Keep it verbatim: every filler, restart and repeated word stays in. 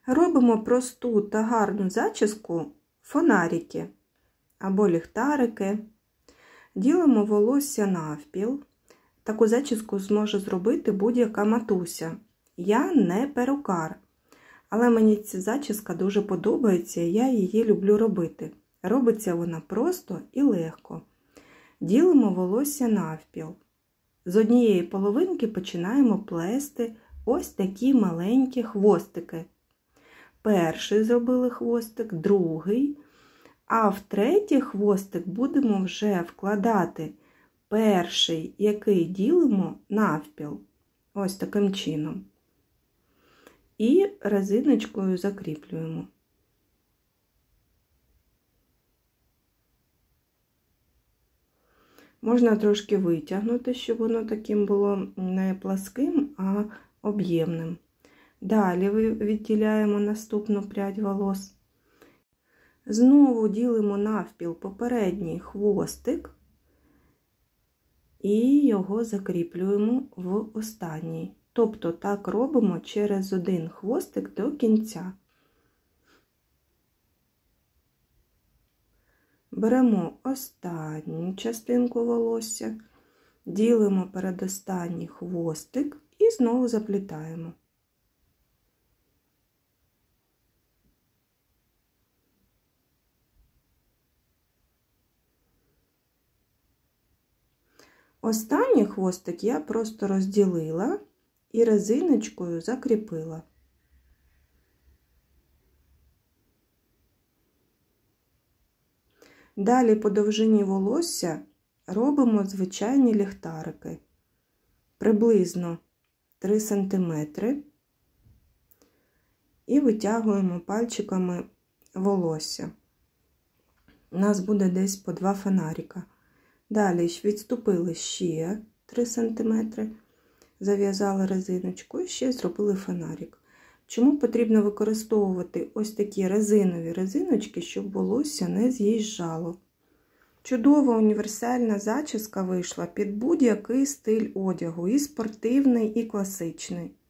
Робимо просту та гарну зачіску фонарики або ліхтарики. Ділимо волосся навпіл. Таку зачіску зможе зробити будь-яка матуся. Я не перукар, але мені ця зачіска дуже подобається, і я її люблю робити. Робиться вона просто і легко. Ділимо волосся навпіл. З однієї половинки починаємо плести ось такі маленькі хвостики. Перший зробили хвостик, другий, а в третій хвостик будемо вже вкладати перший, який ділимо навпіл, ось таким чином. І резиночкою закріплюємо. Можна трошки витягнути, щоб воно таким було не пласким, а об'ємним. Далі відділяємо наступну прядь волос. Знову ділимо навпіл попередній хвостик і його закріплюємо в останній. Тобто так робимо через один хвостик до кінця. Беремо останню частинку волосся, ділимо передостанній хвостик і знову заплітаємо. Останній хвостик я просто розділила і резиночкою закріпила. Далі по довжині волосся робимо звичайні ліхтарики. Приблизно три сантиметри. І витягуємо пальчиками волосся. У нас буде десь по два фонарика. Далі відступили ще три сантиметри, зав'язали резиночку і ще зробили фонарик. Чому потрібно використовувати ось такі резинові резиночки, щоб волосся не з'їжджало? Чудова універсальна зачіска вийшла під будь-який стиль одягу, і спортивний, і класичний.